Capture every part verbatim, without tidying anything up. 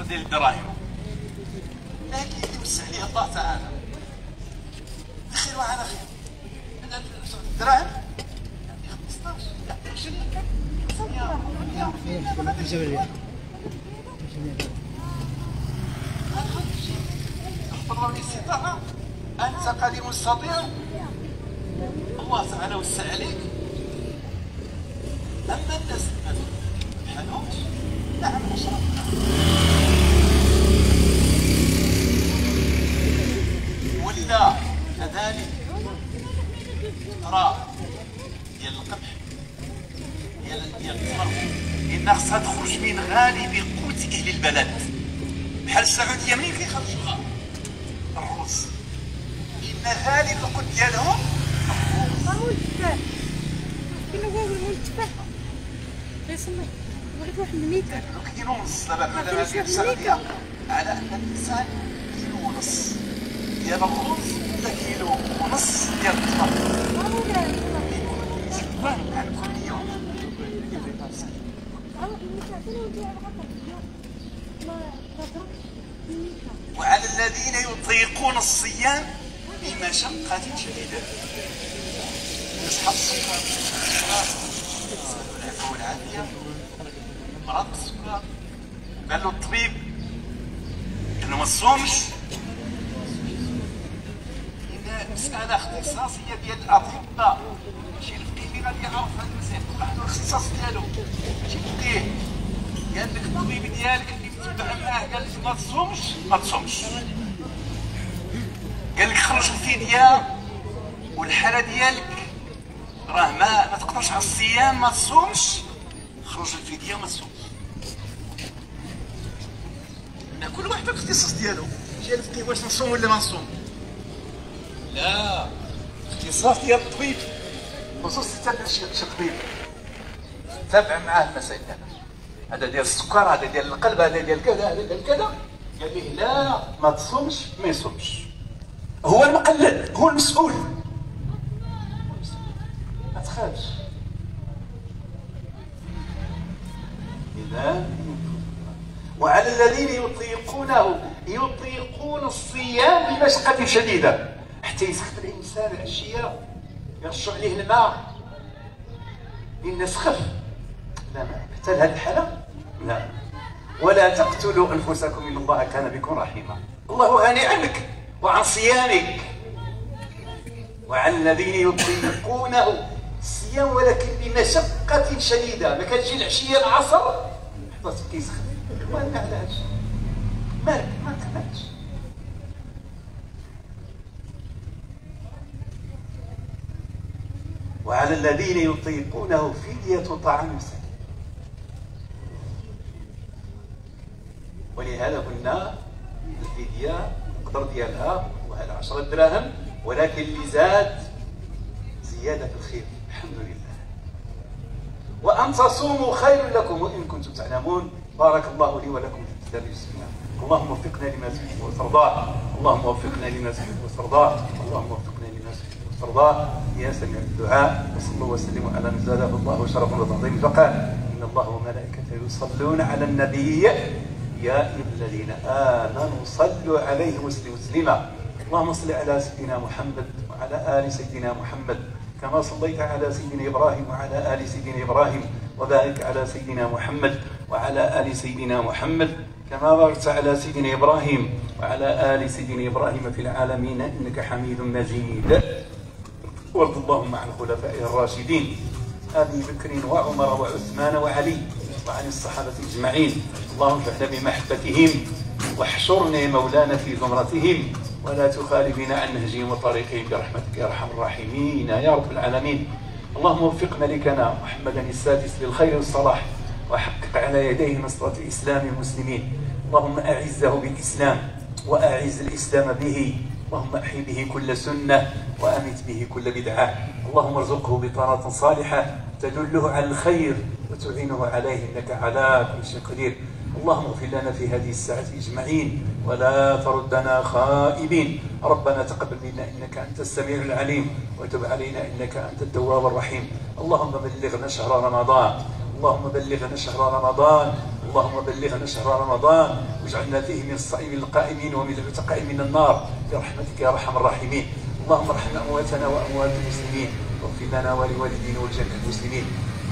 ديال الدراهم، لكن يوسع عليه الله تعالى بخير وعلى خير. هذا الدراهم يعطي خمسطاش يعطي عشرين الله الاستطاعة، أنت قادر مستطيع، الله تعالى وسع عليك. أما الناس ما بحالهمش، نعم أشرفنا. ولا كذلك ترى ديال القمح ديال ديال التمر، لأن خصها تخرج من غالب قوت أهل البلد. بحال السعودية منين كيخرجوها؟ الرز، لأن غالب القوت ديالهم هو التفاح. كاين هو التفاح غيسمي بغيت واحد الميكا كيلو ونص. دابا دابا في السعودية على أن الإنسان كيلو ونص ديال الرز ولا كيلو ونص ديال التمر على كل يوم. وعلى الذين يطيقون الصيام بمشقة شديدة. أصحاب السكر العفو والعافية، مرض السكر، قال له الطبيب انه ما تصومش. إن مسألة اختصاصية ديال الأطباء، ماشي الفقيه اللي غادي يعرف هذا المسائل، واحد الاختصاص ديالو ماشي الفقيه. قال لك الطبيب ديالك اللي تتبع معاه قال لك ما تصومش ما تصومش. قال لك خرج الفدية والحالة ديالك راه ما ما تقدرش على الصيام ما تصومش، خرج الفدية وما تصومش. كل واحد الاختصاص ديالو. جا الفقيه واش نصوم ولا ما نصوم؟ لا، الاختصاص ديال الطبيب خصوصا حتى شي طبيب تابع معاه المسائل. هذا ديال السكر، هذا ديال القلب، هذا ديال كذا، هذا ديال كذا. قال ليه لا ما تصومش ما يصومش. هو المقلد، هو المسؤول. ما تخافش. إذا وعلى الذين يطيقونه يطيقون الصيام بمشقة شديدة، حتى يسخف الإنسان العشية يرشوا عليه الماء لأن سخف. لا ما حتى لهذه الحالة لا. ولا تقتلوا أنفسكم إن الله كان بكم رحيما. الله غني عنك وعن صيامك. وعلى الذين يطيقونه الصيام ولكن بمشقة شديدة. ما كتجي العشية العصر حتى كيسخف، ما نعلاش مالك ما تخافش. وعلى الذين يطيقونه فدية طعام مسكين. ولهذا قلنا الفدية القدر ديالها وهذا عشرة دراهم، ولكن اللي زاد زيادة في الخير الحمد لله. وأن تصوموا خير لكم وإن كنتم تعلمون. بارك الله لي ولكم في الكتاب والسنة. اللهم وفقنا لما تحب وترضاه، اللهم وفقنا لما تحب وترضاه، اللهم وفقنا لما تحب وترضاه يا سميع الدعاء. وصلى الله وسلم على من زاده الله شرفا وتعظيما فقال إن الله وملائكته يصلون على النبي يا أيها الذين آمنوا صلوا عليه وسلموا تسليما. اللهم صل على سيدنا محمد وعلى آل سيدنا محمد كما صليت على سيدنا إبراهيم وعلى آل سيدنا إبراهيم، وبارك على سيدنا محمد وعلى آل سيدنا محمد كما باركت على سيدنا إبراهيم وعلى آل سيدنا إبراهيم في العالمين إنك حميد مجيد. وارض اللهم عن الخلفاء الراشدين أبي بكر وعمر وعثمان وعلي وعن الصحابة أجمعين. اللهم ارحمنا بمحبتهم واحشرنا مولانا في زمرتهم ولا تخالفنا عن نهجهم وطريقهم برحمتك يا ارحم الراحمين يا رب العالمين. اللهم وفق ملكنا محمدا السادس للخير والصلاح وحقق على يديه نصرة الإسلام والمسلمين. اللهم أعزه بالإسلام وأعز الإسلام به. اللهم أحي به كل سنة وأمت به كل بدعة. اللهم ارزقه بطانة صالحة تدله على الخير وتعينه عليه إنك على كل شيء قدير. اللهم اغفر لنا في هذه الساعة أجمعين ولا تردنا خائبين. ربنا تقبل منا إنك أنت السميع العليم وتب علينا إنك أنت التواب الرحيم. اللهم بلغنا شهر رمضان، اللهم بلغنا شهر رمضان، اللهم بلغنا شهر رمضان واجعلنا فيه من الصائمين القائمين ومن العتقاء من النار برحمتك يا ارحم الراحمين. اللهم ارحم امواتنا واموات المسلمين واغفر لنا ولوالدينا ولجميع المسلمين.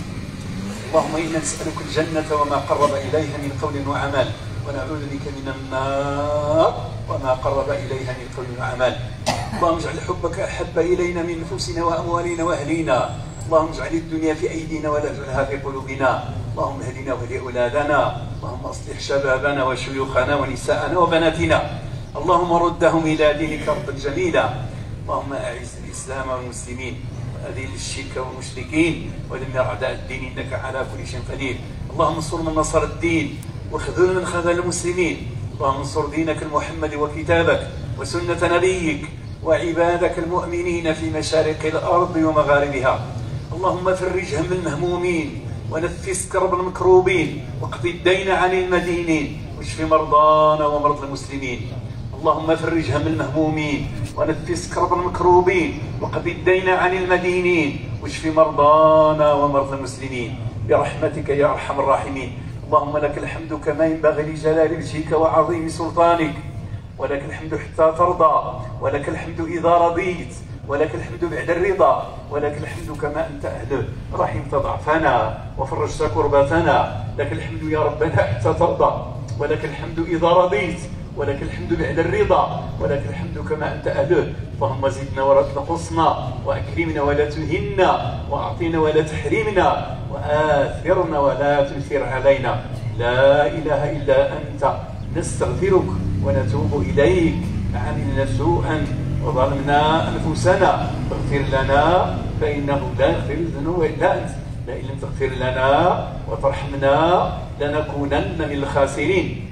اللهم انا نسالك الجنه وما قرب اليها من قول وعمل، ونعوذ بك من النار وما قرب اليها من قول وعمل. اللهم اجعل حبك احب الينا من نفوسنا واموالنا واهلينا. اللهم اجعل الدنيا في ايدينا ولا تجعلها في قلوبنا. اللهم اهدنا واهد اولادنا. اللهم اصلح شبابنا وشيوخنا ونساءنا وبناتنا. اللهم ردهم الى دينك ردا جميلا. اللهم اعز الاسلام والمسلمين واذل الشرك والمشركين ودمر اعداء الدين انك على كل شيء قدير. اللهم انصر من نصر الدين واخذل من خذل المسلمين. اللهم انصر دينك المحمد وكتابك وسنه نبيك وعبادك المؤمنين في مشارق الارض ومغاربها. اللهم فرج هم المهمومين ونفس كرب المكروبين واقض الدين عن المدينين واشف مرضانا ومرضى المسلمين. اللهم فرج هم المهمومين ونفس كرب المكروبين واقض الدين عن المدينين واشف مرضانا ومرضى المسلمين برحمتك يا ارحم الراحمين. اللهم لك الحمد كما ينبغي لجلال وجهك وعظيم سلطانك، ولك الحمد حتى ترضى، ولك الحمد إذا رضيت، ولك الحمد بعد الرضا، ولك الحمد كما أنت أهله. رحمت ضعفنا وفرجت كربتنا، لك الحمد يا ربنا حتى ترضى، ولك الحمد إذا رضيت، ولك الحمد بعد الرضا، ولك الحمد كما أنت أهله. اللهم زدنا ولا تنقصنا، وأكرمنا ولا تهنا، وأعطنا ولا تحرمنا، وآثرنا ولا تؤثر علينا. لا إله إلا أنت نستغفرك ونتوب إليك. عملنا سوءا وظلمنا أنفسنا فاغفر لنا فإنه لا يغفر الذنوب إلا أنت. لئن لم تغفر لنا وترحمنا لنكونن من الخاسرين.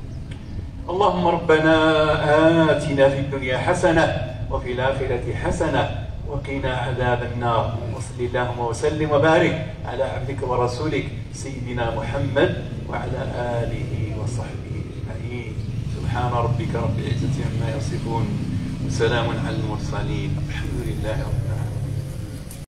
اللهم ربنا آتنا في الدنيا حسنة وفي الآخرة حسنة وقنا عذاب النار. وصل اللهم وسلم وبارك على عبدك ورسولك سيدنا محمد وعلى آله وصحبه أجمعين. سبحان ربك رب العزة عما يصفون وسلام على المرسلين، الحمد لله رب العالمين.